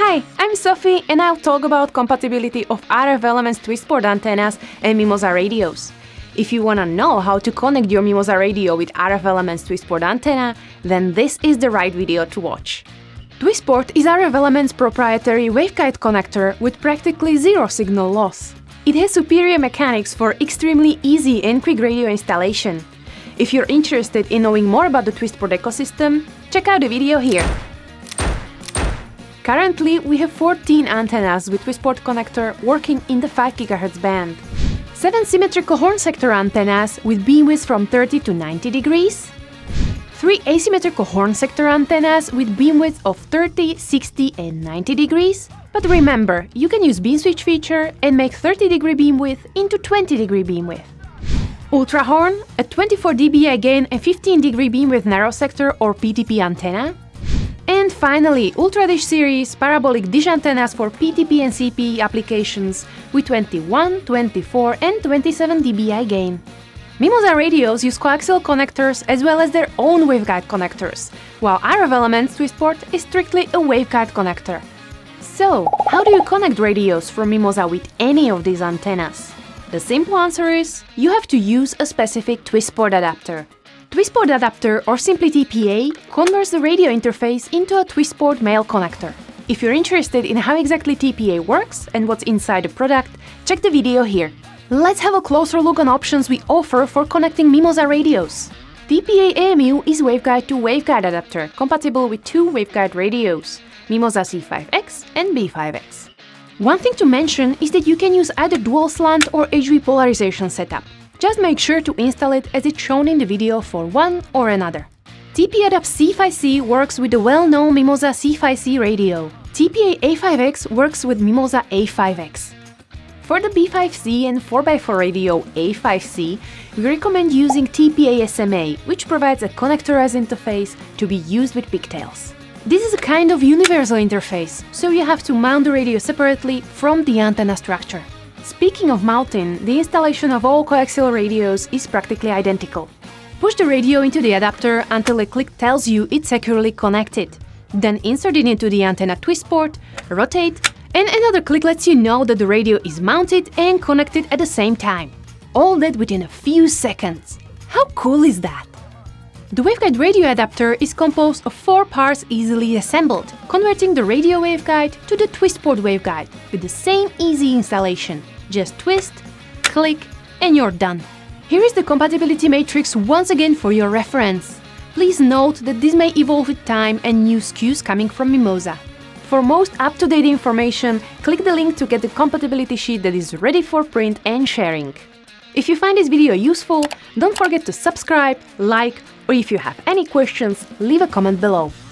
Hi, I'm Sophie and I'll talk about compatibility of RF Elements TwistPort antennas and Mimosa radios. If you wanna know how to connect your Mimosa radio with RF Elements TwistPort antenna, then this is the right video to watch. TwistPort is RF Elements' proprietary waveguide connector with practically zero signal loss. It has superior mechanics for extremely easy and quick radio installation. If you're interested in knowing more about the TwistPort ecosystem, check out the video here. Currently, we have 14 antennas with TwistPort connector working in the 5 GHz band. 7 symmetrical horn sector antennas with beamwidth from 30 to 90 degrees. 3 asymmetrical horn sector antennas with beamwidth of 30, 60 and 90 degrees. But remember, you can use beam switch feature and make 30-degree beamwidth into 20-degree beamwidth. Ultra horn, a 24 dBi gain and 15-degree beamwidth narrow sector or PTP antenna. And finally, Ultra Dish series parabolic dish antennas for PTP and CPE applications with 21, 24 and 27 dBi gain. Mimosa radios use coaxial connectors as well as their own waveguide connectors, while RF Elements TwistPort is strictly a waveguide connector. So, how do you connect radios from Mimosa with any of these antennas? The simple answer is, you have to use a specific TwistPort adapter. TwistPort adapter, or simply TPA, converts the radio interface into a TwistPort male connector. If you're interested in how exactly TPA works and what's inside the product, check the video here. Let's have a closer look on options we offer for connecting Mimosa radios. TPA-AMU is waveguide to waveguide adapter, compatible with 2 waveguide radios, Mimosa C5x and B5x. One thing to mention is that you can use either dual slant or HV polarization setup. Just make sure to install it as it's shown in the video for one or another. TPA-Adapt C5c works with the well-known Mimosa C5c radio. TPA-A5x works with Mimosa A5x. For the B5c and 4x4 radio A5c, we recommend using TPA-SMA, which provides a connectorized interface to be used with pigtails. This is a kind of universal interface, so you have to mount the radio separately from the antenna structure. Speaking of mounting, the installation of all coaxial radios is practically identical. Push the radio into the adapter until a click tells you it's securely connected. Then insert it into the antenna TwistPort, rotate, and another click lets you know that the radio is mounted and connected at the same time. All that within a few seconds. How cool is that? The waveguide radio adapter is composed of 4 parts easily assembled, converting the radio waveguide to the TwistPort waveguide with the same easy installation. Just twist, click, and you're done. Here is the compatibility matrix once again for your reference. Please note that this may evolve with time and new SKUs coming from Mimosa. For most up-to-date information, click the link to get the compatibility sheet that is ready for print and sharing. If you find this video useful, don't forget to subscribe, like, or if you have any questions, leave a comment below.